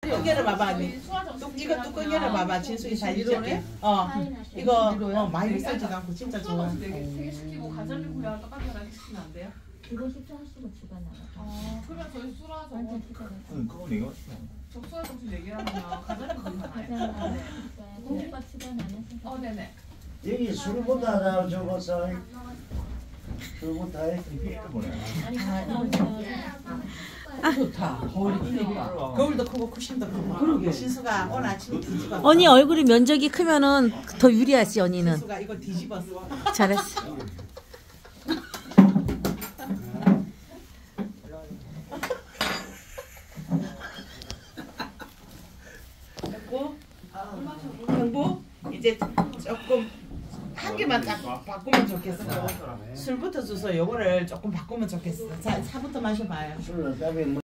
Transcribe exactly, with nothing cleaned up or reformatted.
뚜껑 열어봐봐. 언니. 뚝, 이거 뚜껑 열어봐봐. 진숙이 사진 찍게. 어. 이거 어, 많이 비싸지도 않고 진짜 좋아. 되게 시키고 가자미구이랑 똑같은 거 시키면 안 돼요? 이거 식사하시고 주간 나가. 어, 그러면 저희 수라 저거 완전 주간. 응, 그건 이거. 적수와 정신 얘기하면 가자미구이 하나요? 가장 공주가 주간 안 해서. 어, 네네. 여기 술보다 나 저거 사 술보다 해. 아니 가장 아, 좋다. 거울이 크니까. 거울도 크고 쿠션도 크고. 그러게. 진수가 오늘 아침에 뒤집었어. 언니 얼굴이 면적이 크면은 더 유리하지 언니는. 진수가 이거 뒤집었어. 잘했어. 됐고, 형부 이제 조금 한 개만 딱 바꾸면 좋겠어. 술부터 줘서 요거를 조금 바꾸면 좋겠어. 자, 차부터 마셔봐요. 술을 따면